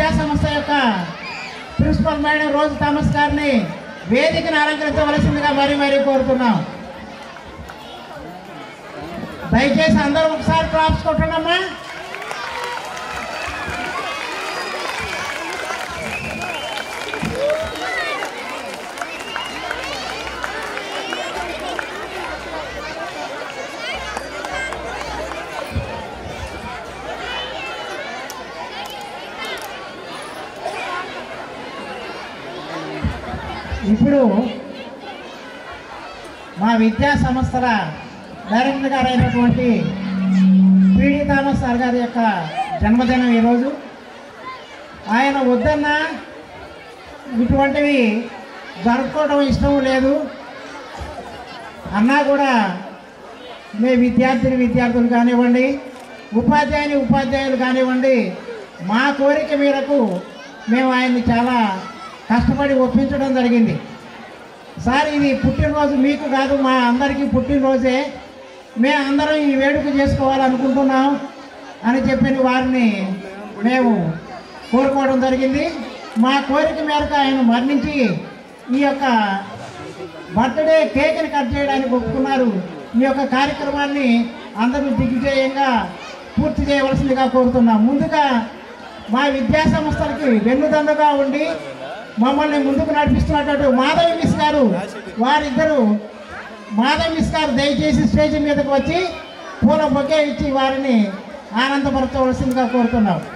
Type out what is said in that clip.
విద్యా సంస్థ యొక్క ప్రిన్సిపల్ మేడం రోజు థామస్ గారిని వేదికను అలంకరించవలసిందిగా మరీ కోరుతున్నాం. దయచేసి అందరూ ఒకసారి క్లాప్స్ కొట్టండమ్మా. ఇప్పుడు మా విద్యా సంస్థల డైరెక్టర్ గారు అయినటువంటి పిడి థామస్ సార్ గారి యొక్క జన్మదినం ఈరోజు. ఆయన వద్దన్న ఇటువంటివి జరుపుకోవడం ఇష్టం లేదు అన్నా కూడా మీ విద్యార్థులు కానివ్వండి, ఉపాధ్యాయులు కానివ్వండి, మా కోరిక మేరకు మేము ఆయన్ని చాలా కష్టపడి ఒప్పించడం జరిగింది. సార్ ఇది పుట్టినరోజు మీకు కాదు, మా అందరికీ పుట్టినరోజే, మేము అందరం ఈ వేడుక చేసుకోవాలనుకుంటున్నాం అని చెప్పిన వారిని మేము కోరుకోవడం జరిగింది. మా కోరిక మేరకు ఆయన మరణించి ఈ యొక్క బర్త్డే కేక్ని కట్ చేయడానికి ఒప్పుకున్నారు. ఈ యొక్క కార్యక్రమాన్ని అందరూ దిగ్విజయంగా పూర్తి చేయవలసిందిగా కోరుతున్నాం. ముందుగా మా విద్యా సంస్థలకి వెన్నుదన్నుగా ఉండి మమ్మల్ని ముందుకు నడిపిస్తున్నటువంటి మాధవి మిస్ గారు, వారిద్దరూ మాధవి మిస్ గారు దయచేసి స్టేజ్ మీదకి వచ్చి పూల బొకే ఇచ్చి వారిని ఆనందపరచవలసిందిగా కోరుతున్నాం.